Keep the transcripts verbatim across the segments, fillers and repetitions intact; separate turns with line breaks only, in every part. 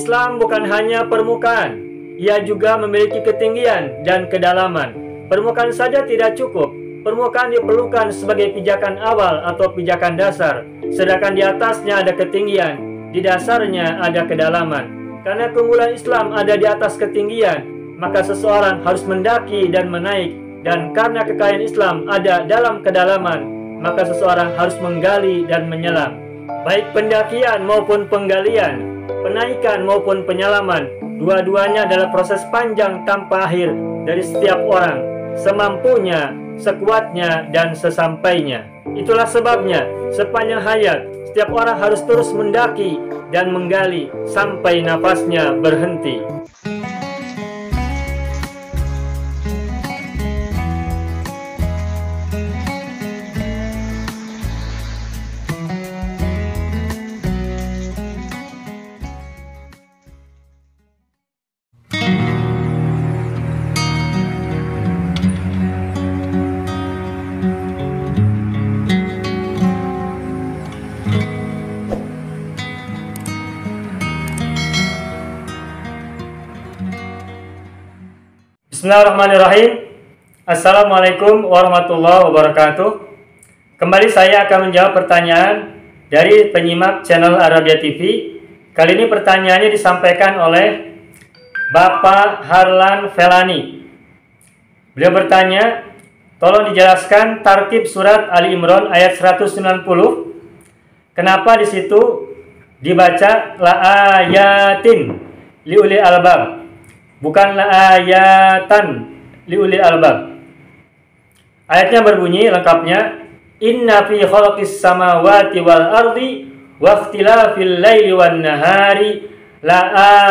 Islam bukan hanya permukaan, ia juga memiliki ketinggian dan kedalaman. Permukaan saja tidak cukup. Permukaan diperlukan sebagai pijakan awal atau pijakan dasar, sedangkan di atasnya ada ketinggian, di dasarnya ada kedalaman. Karena keunggulan Islam ada di atas ketinggian, maka seseorang harus mendaki dan menaik, dan karena kekayaan Islam ada dalam kedalaman, maka seseorang harus menggali dan menyelam. Baik pendakian maupun penggalian, penaikan maupun penyelaman, dua-duanya adalah proses panjang tanpa akhir dari setiap orang, semampunya, sekuatnya, dan sesampainya. Itulah sebabnya sepanjang hayat setiap orang harus terus mendaki dan menggali sampai nafasnya berhenti. Bismillahirrahmanirrahim. Assalamualaikum warahmatullahi wabarakatuh. Kembali saya akan menjawab pertanyaan dari penyimak channel Arabia T V. Kali ini pertanyaannya disampaikan oleh Bapak Harlan Felani. Beliau bertanya, tolong dijelaskan tartib surat Ali Imran ayat seratus sembilan puluh. Kenapa di situ dibaca la ayatin liulil albab, bukan la ayatan liulil albab? Ayatnya berbunyi lengkapnya, inna fi khalaqis samawati wal ardi wa ikhtilafil laili wan nahari la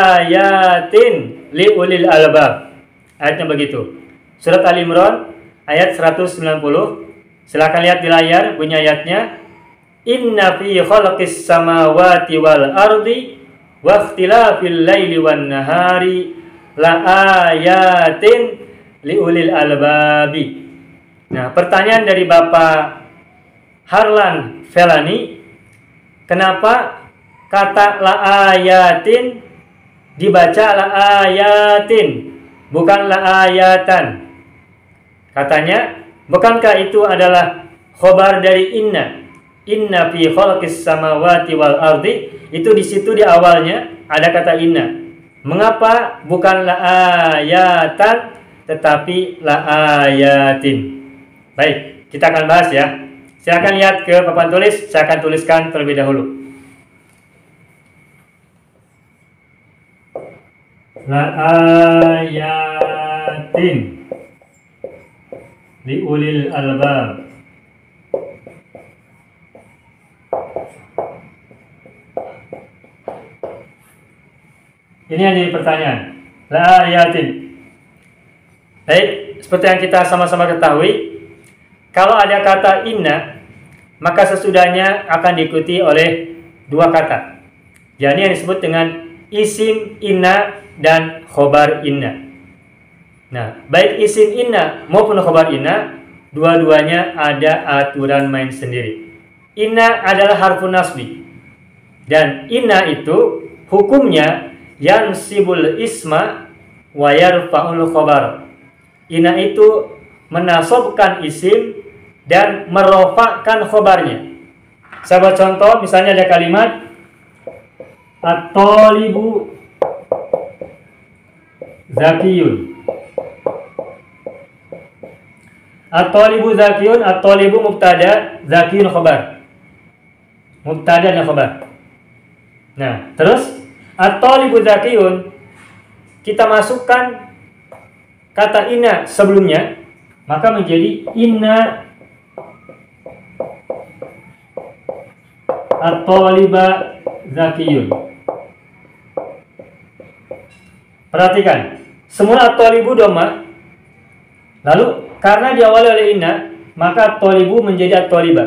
ayatin liulil albab. Ayatnya begitu. Surat Ali Imran ayat seratus sembilan puluh. Silakan lihat di layar bunyi ayatnya. Inna fi khalaqis samawati wal ardi wa ikhtilafil laili wan nahari la ayatin liulil albabi. Nah, pertanyaan dari Bapak Harlan Felani, kenapa kata la ayatin dibaca la ayatin, bukan la ayatan? Katanya, bukankah itu adalah khobar dari inna? Inna fi khalqis samawati wal ardi, itu di situ di awalnya ada kata inna. Mengapa bukan la ayatan tetapi la ayatin? Baik, kita akan bahas ya. Silakan lihat ke papan tulis, saya akan tuliskan terlebih dahulu. La ayatin liulil albab. Ini yang jadi pertanyaan. La ayatin. Baik, seperti yang kita sama-sama ketahui, kalau ada kata inna, maka sesudahnya akan diikuti oleh dua kata. Jadi yang disebut dengan isim inna dan khobar inna. Nah, baik isim inna maupun khobar inna, dua-duanya ada aturan main sendiri. Inna adalah harfun nasbi. Dan inna itu hukumnya yansibul isma wa yarfa'ul khobar. Inna itu menasobkan isim dan merofakkan khobarnya. Saya buat contoh, misalnya ada kalimat at-talibu zakiyun. At-talibu zakiyun, at-talibu mubtada, zakiyun khobar. Mubtada dan khobar. Nah, terus at-talibu zakiyun, kita masukkan kata inna sebelumnya, maka menjadi inna at-taliba zakiyun. Perhatikan, semula at-talibu dhamma, lalu karena diawali oleh inna, maka at-talibu menjadi at-taliba.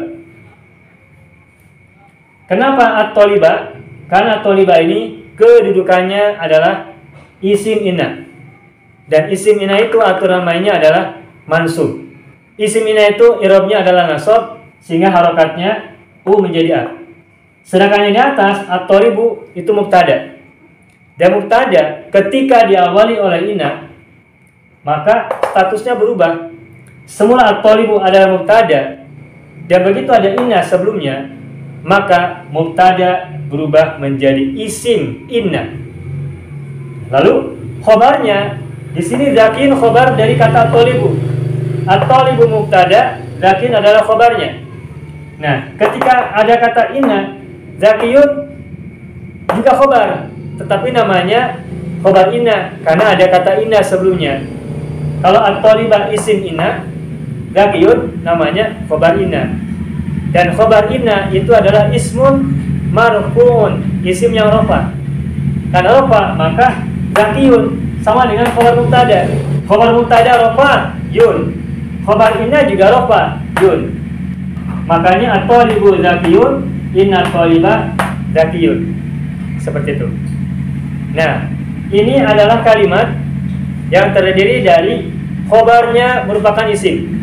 Kenapa at-taliba? Karena at-taliba ini kedudukannya adalah isim inna. Dan isim inna itu aturan mainnya adalah mansub. Isim inna itu i'rabnya adalah nasab, sehingga harokatnya u menjadi a. Sedangkan yang di atas at-talibu itu mubtada. dan mubtada ketika diawali oleh inna, maka statusnya berubah. Semula at-thalibu adalah mubtada, dan begitu ada inna sebelumnya, maka mubtada berubah menjadi isim inna. Lalu khobarnya di sini zakin khobar dari kata at-thalibu. At-thalibu mubtada, zakin adalah khobarnya. Nah, ketika ada kata inna, zakiyun juga khobar, tetapi namanya khobar inna karena ada kata inna sebelumnya. Kalau at-thalibah isim inna, zakiyun namanya khobar inna. Dan khobar inna itu adalah ismun marfu'un, isim yang rafa. Karena rafa, maka zakiyun sama dengan khobar mubtada. Khobar mubtada rafa, yun. Khobar inna juga rafa, yun. Makanya at-thalibu zakiyun, inna at-thaliba zakiyun. Seperti itu. Nah, ini adalah kalimat yang terdiri dari khobarnya merupakan isim,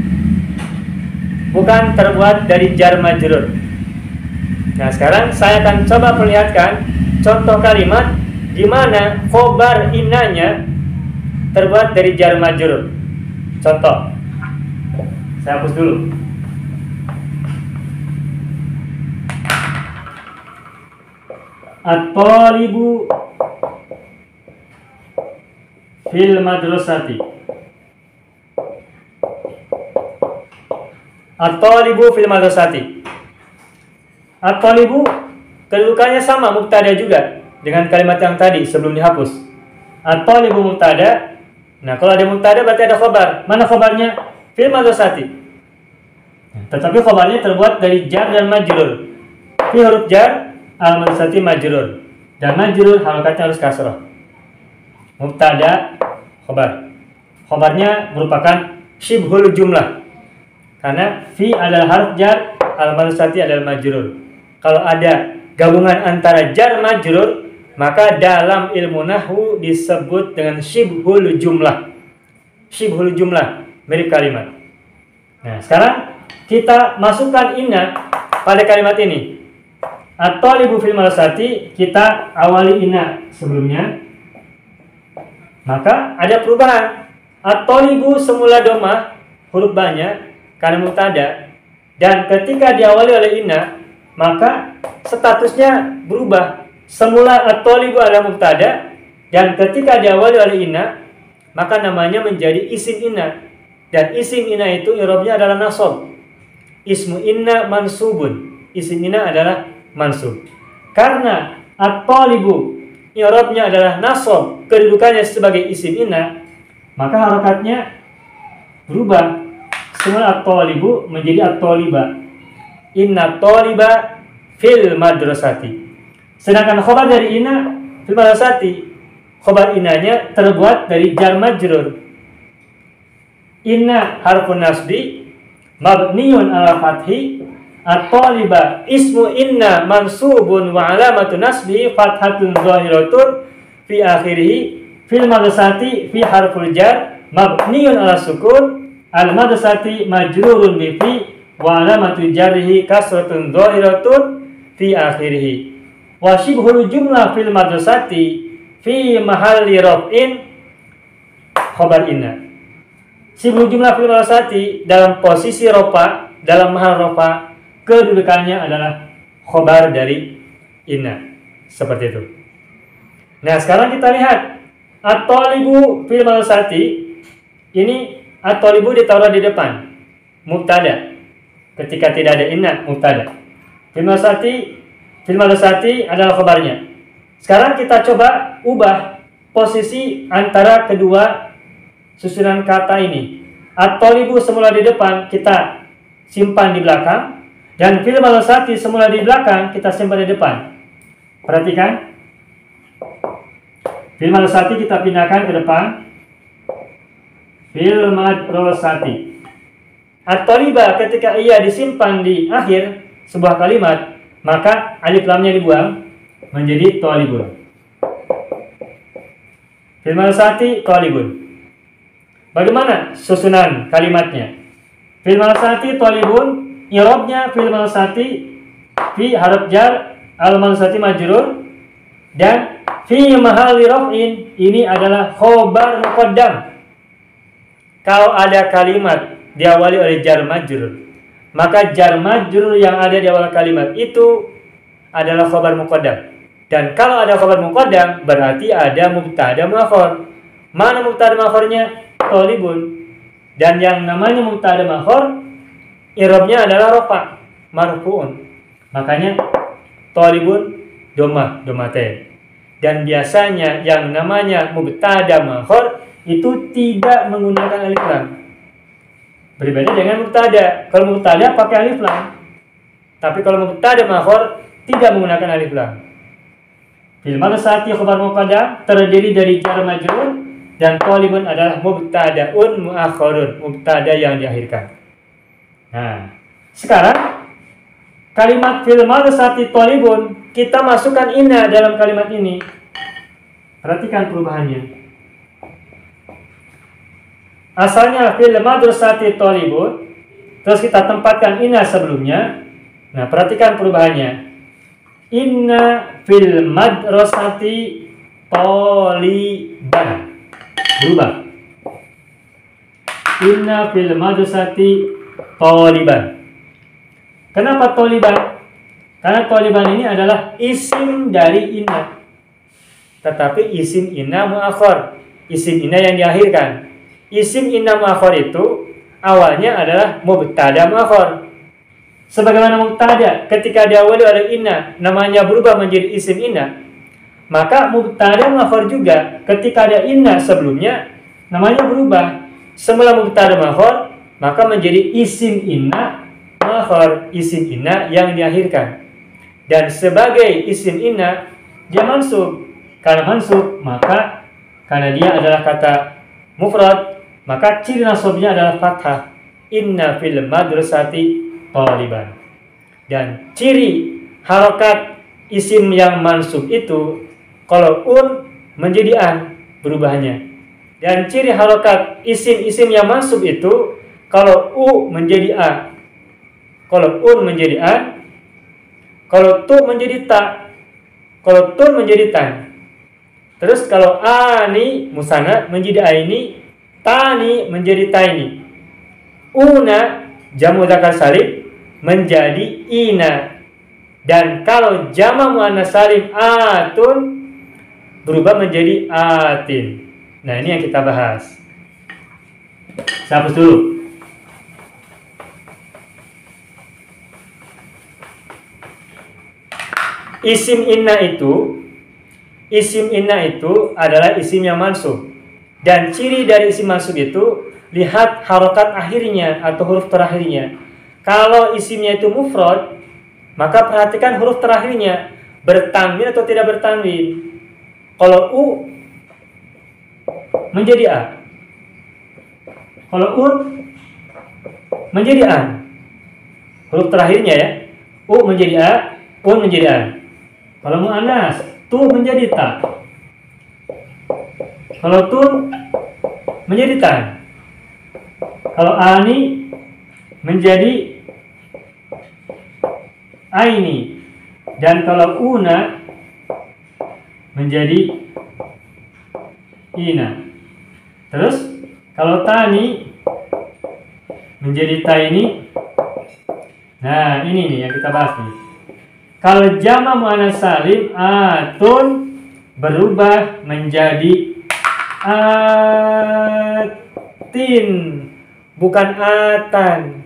bukan terbuat dari jar majrur. Nah, sekarang saya akan coba perlihatkan contoh kalimat di mana khobar innanya terbuat dari jar majrur. Contoh. Saya hapus dulu. At-thalibu fil madrasati. At-thalibu fil madrasati. At-thalibu kedudukannya sama, mubtada juga dengan kalimat yang tadi sebelum dihapus. At-thalibu mubtada. Nah, kalau ada mubtada berarti ada khobar. Mana khobarnya? Fil madrasati. Tetapi khobarnya terbuat dari jar dan majrur. Fi huruf jar, al-madrasati majrur, dan majrur harokatnya harus kasrah. Mubtada, khobar. Khobarnya merupakan syibhul jumlah, karena fi adalah harf jar, al-madrasati adalah majrur. Kalau ada gabungan antara jar majrur, maka dalam ilmu nahwu disebut dengan syibhul jumlah. Syibhul jumlah, mirip kalimat. Nah, sekarang kita masukkan inna pada kalimat ini. At-thalibu fil madrasati, kita awali inna sebelumnya, maka ada perubahan. At-thalibu semula domah, huruf banyak karena mubtada, dan ketika diawali oleh inna, maka statusnya berubah. Semula at-thalibu adalah mubtada, dan ketika diawali oleh inna, maka namanya menjadi isim inna, dan isim inna itu i'rabnya adalah nasab. Ismu inna mansubun, isim inna adalah mansub. Karena at-thalibu i'rabnya adalah nasab, kedudukannya sebagai isim inna, maka harokatnya berubah. Semula at-thalibu menjadi at-thaliba. Inna at-thaliba fil madrasati. Sedangkan khobar dari inna fil madrasati, khobar innanya terbuat dari jar majrur. Inna harfun nasbi mabniun ala fathi, at-thaliba ismu inna mansubun wa alamatu nasbi fathatun zahiratun fi akhirih, fil madrasati fi harful jar mabniun ala sukun, al madrasati majrurun bi fi wa alamatu jarrihi kasratun zahiratun fi akhirih. Wa shibhul jumlah fil madrasati fi mahalli raf'in khabar inna. Shibhul jumlah fil madrasati dalam posisi rofa, dalam mahal rofa, kedudukannya adalah khobar dari inna. Seperti itu. Nah, sekarang kita lihat at-thalibu fil madrasati. Ini at-thalibu ditaruh di depan mubtada. Ketika tidak ada inna, mubtada. Fil madrasati, fil madrasati adalah khobarnya. Sekarang kita coba ubah posisi antara kedua susunan kata ini. At-thalibu semula di depan, kita simpan di belakang, dan fil madrasati semula di belakang, kita simpan di depan. Perhatikan. Fil madrasati kita pindahkan ke depan. Fil madrasati. At-thaliba ketika ia disimpan di akhir sebuah kalimat, maka alif lamnya dibuang menjadi thalibun. Fil madrasati thalibun. Bagaimana susunan kalimatnya? Fil madrasati thalibun, i'rabnya fil madrasati fi harf jar, al madrasati majrur, dan Fi mahalli raf'in, ini adalah khobar muqaddam. Kalau ada kalimat diawali oleh jar majrur, maka jar majrur yang ada di awal kalimat itu adalah khobar muqaddam. Dan kalau ada khobar muqaddam, berarti ada mubtada muakhar. Mana mubtada muakhirnya? Thalibun. Dan yang namanya mubtada muakhar, i'rabnya adalah rafa, marfu'un. Makanya thalibun dhammah, dhammatain. Dan biasanya yang namanya mubtada muakhar itu tidak menggunakan alif lam. Berbeda dengan mubtada. Kalau mubtada pakai alif lam. Tapi kalau mubtada muakhar tidak menggunakan alif lam. Fil marsati khabar muqaddam terdiri dari jar majrur dan thalibun adalah mubtadaun muakhirun, mubtada yang diakhirkan. Nah, sekarang kalimat fil marsati thalibun kita masukkan inna dalam kalimat ini. Perhatikan perubahannya. Asalnya fil madrasati thalibun, terus kita tempatkan inna sebelumnya. Nah, perhatikan perubahannya. Inna fil madrasati thaliban. Berubah. Inna fil madrasati thaliban. Kenapa thaliban? Karena thaliban ini adalah isim dari inna. Tetapi isim inna muakhar, isim inna yang diakhirkan. Isim inna muakhar itu awalnya adalah mubtada muakhar. Sebagaimana mubtada ketika diawali oleh inna namanya berubah menjadi isim inna, maka mubtada muakhar juga ketika ada inna sebelumnya namanya berubah. Semula mubtada muakhar maka menjadi isim inna muakhar, isim inna yang diakhirkan. Dan sebagai isim inna dia mansub. Karena mansub maka karena dia adalah kata mufrad, maka ciri nasabnya adalah fathah. Inna fil madrasati thaliban. Dan ciri harokat isim yang mansub itu kalau un menjadi an berubahnya. Dan ciri harokat isim-isim yang mansub itu kalau u menjadi a, kalau un menjadi an, kalau tu menjadi ta, kalau tun menjadi tan. Terus kalau ani musanna menjadi aini, tani menjadi taini. Una jamu dzakar salim menjadi ina. Dan kalau jama muannas salim atun berubah menjadi atin. Nah, ini yang kita bahas. Saya hapus dulu. Isim inna itu Isim inna itu adalah isim yang mansub. Dan ciri dari isim mansub itu lihat harokat akhirnya atau huruf terakhirnya. Kalau isimnya itu mufrad, maka perhatikan huruf terakhirnya bertanwin atau tidak bertanwin. Kalau u menjadi a, kalau un menjadi an. Huruf terakhirnya ya, u menjadi a, un menjadi an. Kalau muannas, tu menjadi ta. Kalau tun menjadi tan. Kalau ani menjadi aini. Dan kalau una menjadi ina. Terus kalau tani menjadi taini. Nah, ini nih yang kita bahas nih. Kalau jama muannas salim atun berubah menjadi atin, bukan atan.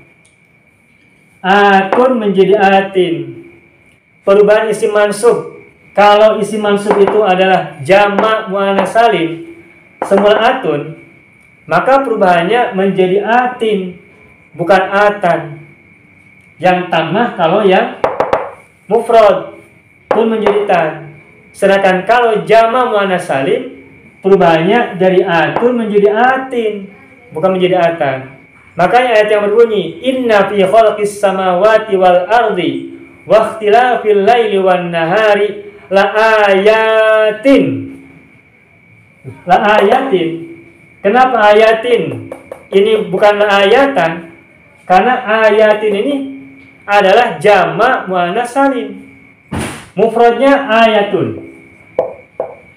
Atun menjadi atin. Perubahan isim mansub. Kalau isim mansub itu adalah jama muannas salim semula atun, maka perubahannya menjadi atin, bukan atan. Yang tamah kalau yang mufrad pun menjadi tan. Sedangkan kalau jama muannas salim perubahannya dari atun menjadi atin, bukan menjadi atan. Makanya ayat yang berbunyi inna fi khalqis samawati wal ardi wa ikhtilafil laili wan nahari la ayatin. La ayatin. Kenapa ayatin? Ini bukan la ayatan. Karena ayatin ini adalah jamak muannas salim. Mufradnya ayatun.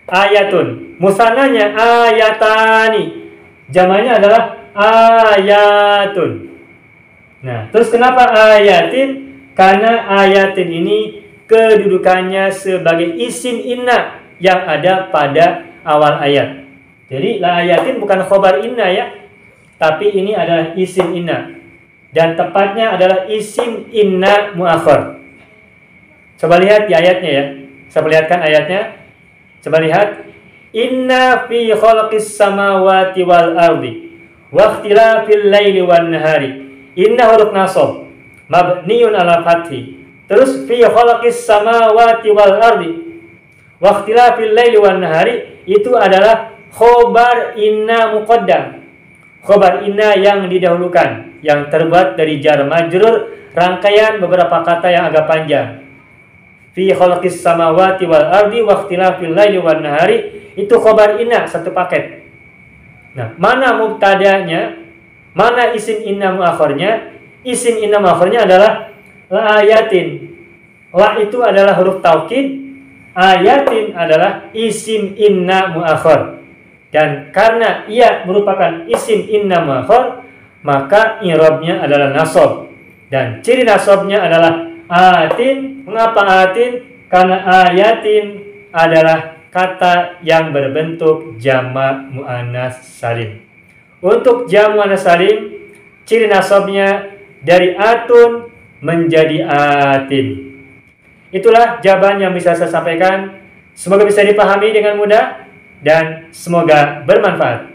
ayatun. Musananya ayatani. Jamaknya adalah ayatun. Nah, terus kenapa ayatin? Karena ayatin ini kedudukannya sebagai isim inna yang ada pada awal ayat. Jadi la ayatin bukan khobar inna ya, tapi ini adalah isim inna. Dan tepatnya adalah isim inna muakhar. Coba lihat di ayatnya ya. Saya perlihatkan ayatnya. Coba lihat. Inna fi khalqis samawati wal ardi wa ikhtilafil laili wan nahari. Inna huruf nasab mabniun ala fathi. Terus fi khalqis samawati wal ardi wa ikhtilafil laili wan nahari itu adalah khobar inna muqaddam. Khobar inna yang didahulukan, yang terbuat dari jar majrur rangkaian beberapa kata yang agak panjang. Fi khalqis samawati wal ardi wa ikhtilafil laili wan nahari itu khobar inna satu paket. Nah, mana mubtadanya? Mana isim inna muakhirnya? Isim inna muakhirnya adalah la ayatin. La itu adalah huruf taukid, ayatin adalah isim inna muakhir. Dan karena ia merupakan isim inna muakhir, maka i'rabnya adalah nasab. Dan ciri nasabnya adalah atin. Mengapa atin? Karena ayatin adalah kata yang berbentuk jamak muannas salim. Untuk jamak muannas salim, ciri nasabnya dari atun menjadi atin. Itulah jawaban yang bisa saya sampaikan. Semoga bisa dipahami dengan mudah dan semoga bermanfaat.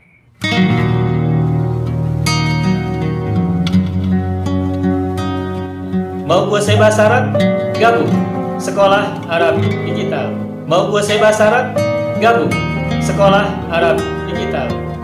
Mau kuasai bahasa Arab? Gabung Sekolah Arab Digital. Mau kuasai bahasa Arab? Gabung Sekolah Arab Digital.